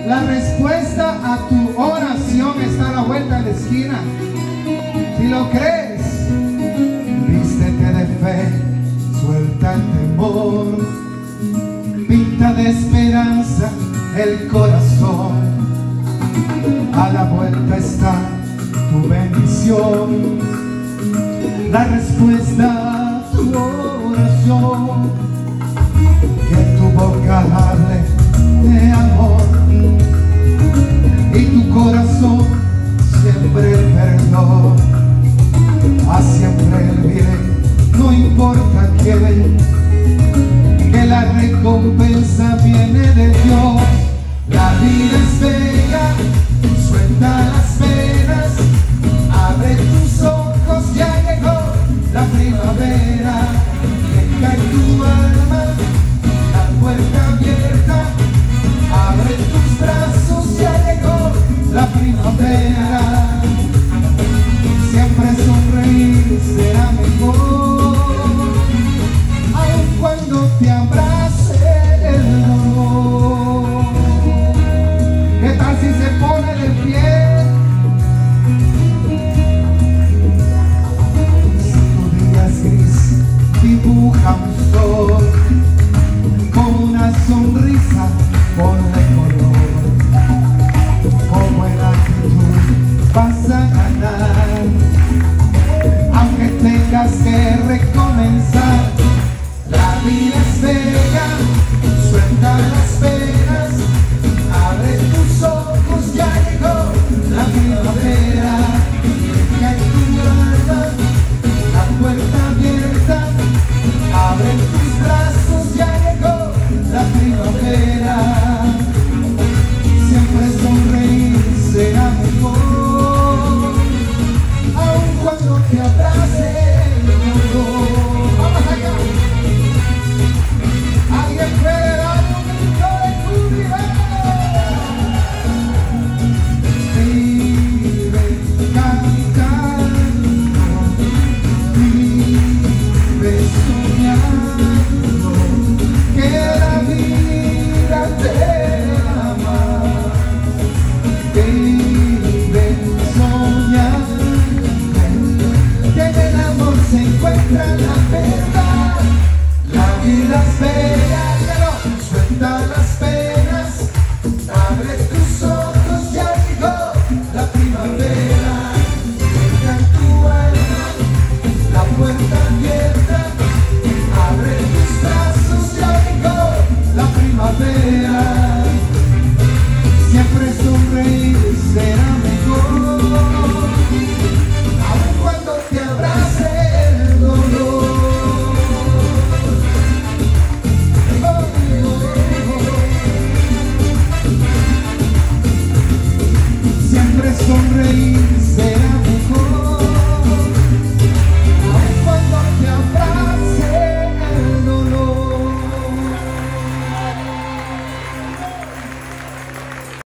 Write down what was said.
La respuesta a tu oración está a la vuelta de la esquina. Si lo crees, vístete de fe, suelta el temor, pinta de esperanza el corazón. A la vuelta está tu bendición, la respuesta a tu oración. Que tu boca hable de amor.